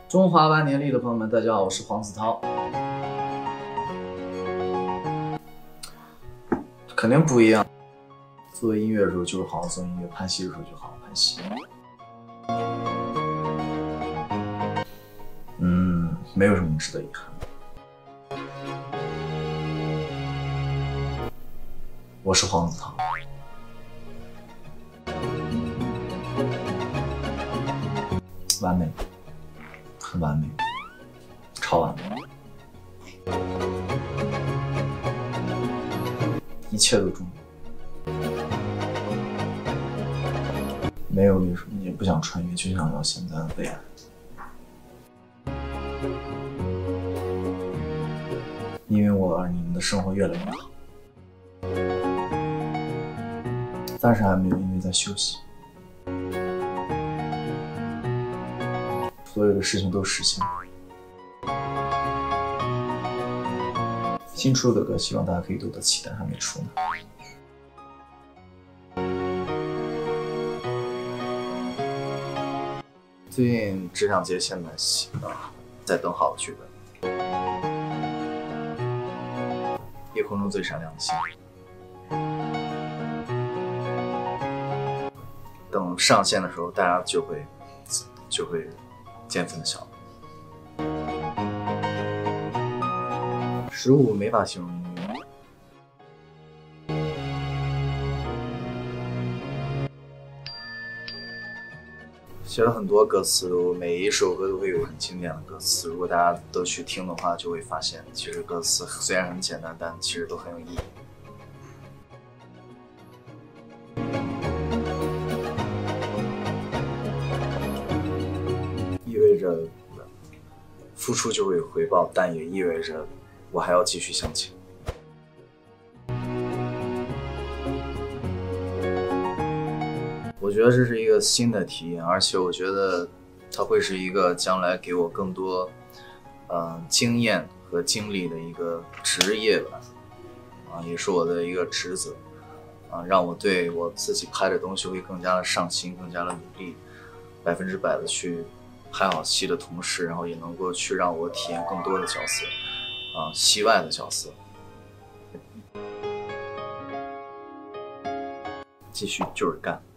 中华万年历的朋友们，大家好，我是黄子韬。肯定不一样。做音乐的时候就是好好做音乐，拍戏的时候就好好拍戏。没有什么值得遗憾。我是黄子韬。完美，很完美，超完美，一切都中。没有什么，也不想穿越，就想要现在的未来。因为我而你们的生活越来越好，暂时还没有，因为在休息。所有的事情都实现了。新出的歌，希望大家可以多多期待，还没出呢。最近只想接现代戏啊，在等好的剧本。夜空中最闪亮的星，等上线的时候，大家就会见分晓。15没法形容音乐。写了很多歌词，每一首歌都会有很经典的歌词。如果大家都去听的话，就会发现，其实歌词虽然很简单，但其实都很有意义。意味着付出就会有回报，但也意味着我还要继续向前。我觉得这是一个新的体验，而且我觉得它会是一个将来给我更多经验和经历的一个职业吧，也是我的一个职责让我对我自己拍的东西会更加的上心，更加的努力，100%的去拍好戏的同时，然后也能够去让我体验更多的角色戏外的角色，继续就是干。